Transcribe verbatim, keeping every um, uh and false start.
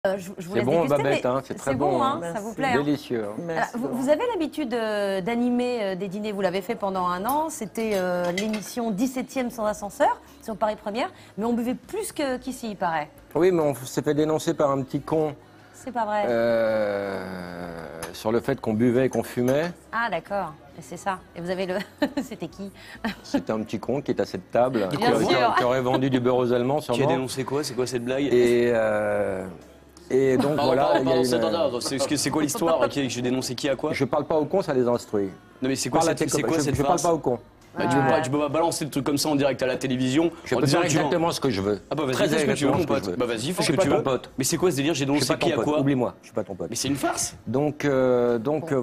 Euh, je, je vous laisse C'est bon, déguster, Babette, mais hein, c'est très bon, bon. hein, hein. ça vous plaît. Hein. Délicieux. Hein. Alors, vous, vous avez l'habitude euh, d'animer euh, des dîners, vous l'avez fait pendant un an, c'était euh, l'émission dix-septième sans ascenseur, sur Paris Première, mais on buvait plus que- qu'ici, il paraît. Oui, mais on s'est fait dénoncer par un petit con C'est pas vrai. euh, sur le fait qu'on buvait et qu'on fumait. Ah d'accord, et c'est ça. Et vous avez le... c'était qui? C'était un petit con qui est à cette table, qui, Bien qui- sûr. qui aurait vendu du beurre aux Allemands, sûrement. Qui a dénoncé quoi? C'est quoi cette blague? Et, euh, et donc Pardon, voilà. pardon, il y a pardon, une- c'est- attends, attends, c'est c'est- c'est quoi l'histoire? Qui- J'ai dénoncé qui à quoi? Je parle pas aux cons, ça les instruit. Non mais c'est quoi Parle à cette, tes c'est copains. quoi je, cette je parle phrase? pas aux cons. Bah, tu, peux pas, tu peux pas balancer le truc comme ça en direct à la télévision. Je en peux disant dire que tu vends. exactement ce que je veux. Ah bah vas-y, Très fais ce que tu veux, exactement mon ce que je pote. veux. Bah vas-y, fais Je ce suis que pas tu ton veux. pote. Mais c'est quoi ce délire? J'ai Je suis dénoncé pas ton qui à pote. quoi? Oublie-moi, je suis pas ton pote. Mais c'est une farce. Donc, euh, donc euh,